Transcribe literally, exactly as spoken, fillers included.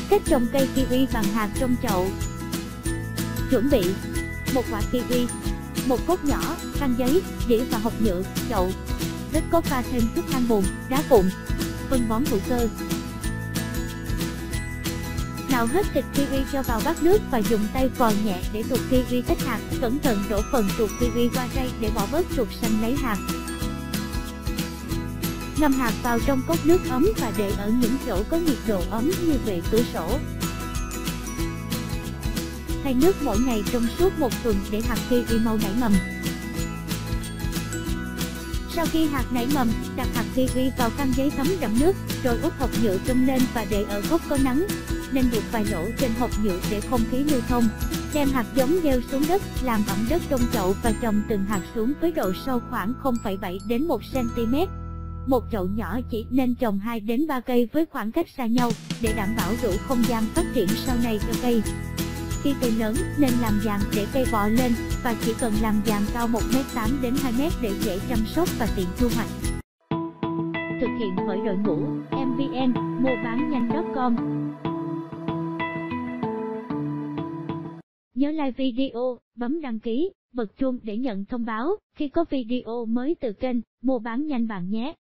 Cách trồng cây kiwi bằng hạt trong chậu. Chuẩn bị: một quả kiwi, một cốt nhỏ, khăn giấy, đĩa và hộp nhựa, chậu. Đất có pha thêm chút than bùn, đá vụn, phân bón hữu cơ. Nào hết thịt kiwi cho vào bát nước và dùng tay vò nhẹ để tuột kiwi tách hạt, cẩn thận đổ phần tuột kiwi qua rây để bỏ bớt ruột xanh lấy hạt. Ngâm hạt vào trong cốc nước ấm và để ở những chỗ có nhiệt độ ấm như bệ cửa sổ. Thay nước mỗi ngày trong suốt một tuần để hạt kiwi mau nảy mầm. Sau khi hạt nảy mầm, đặt hạt kiwi vào khăn giấy thấm đẫm nước, rồi úp hộp nhựa trong lên và để ở góc có nắng, nên đục vài lỗ trên hộp nhựa để không khí lưu thông. Đem hạt giống gieo xuống đất, làm ẩm đất trong chậu và trồng từng hạt xuống với độ sâu khoảng không phẩy bảy đến một xăng ti mét. Một chậu nhỏ chỉ nên trồng hai đến ba cây với khoảng cách xa nhau, để đảm bảo đủ không gian phát triển sau này cho cây. Khi cây lớn, nên làm giàn để cây bò lên, và chỉ cần làm giàn cao một mét tám đến hai mét để dễ chăm sóc và tiện thu hoạch. Thực hiện bởi đội ngũ em vê en mua bán nhanh chấm com. Nhớ like video, bấm đăng ký, bật chuông để nhận thông báo khi có video mới từ kênh mua bán nhanh bạn nhé.